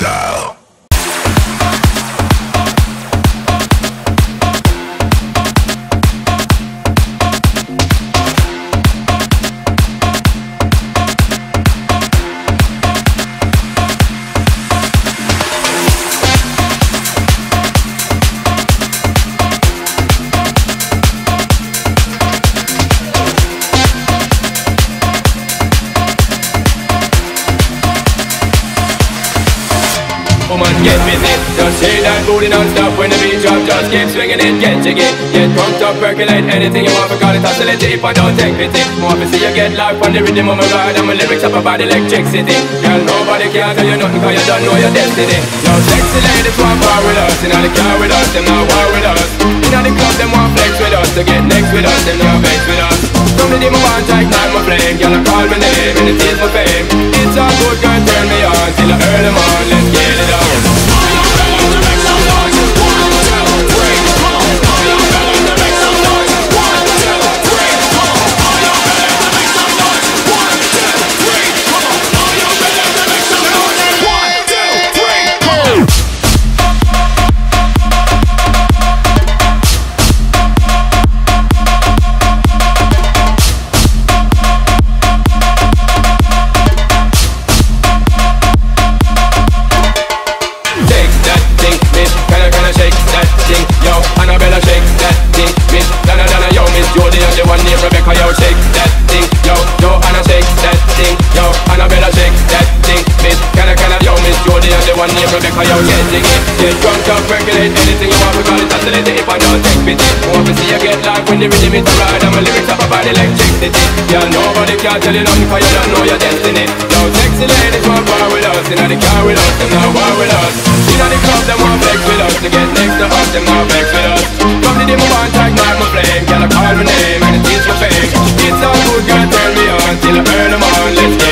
style. Woman, get busy. Just shake that booty non-stop. When the beat drop, just keep swinging it. Get jiggy, get pumped up, percolate. Anything you want, because it's oscillating. If I don't take pity, more to see you get life on the rhythm of my ride. And my lyrics up about electricity. Girl, nobody can tell you nothing, cause you don't know your destiny. Now sexy ladies want bar with us. In the car with us, them not war with us. In the club, them want flex with us. To get next with us, them not vex with us. From the day my want to ignite my flame. Girl, I call my name, and it is my fame. It's all good, girl, turn me on. Till I earn them on, let's get it on. Rebecca, yo, get jiggy, get drunk up, percolate. Anything you want, we call it oscillating. If I don't take pity, want to see you get live when the rhythm is right. And my lyrics up about electricity. Yeah, nobody can tell you nothing, cause you don't know your destiny. Yo, sexy ladies want bar with us. In the car with us, them not war with us. In the club, them want flex with us. To get next to us, them not vex with us. From the day my want to ignite my flame. Girl, I call my name, and it is my fame. It's all good, girl, turn me on. Till I earn them on, let's get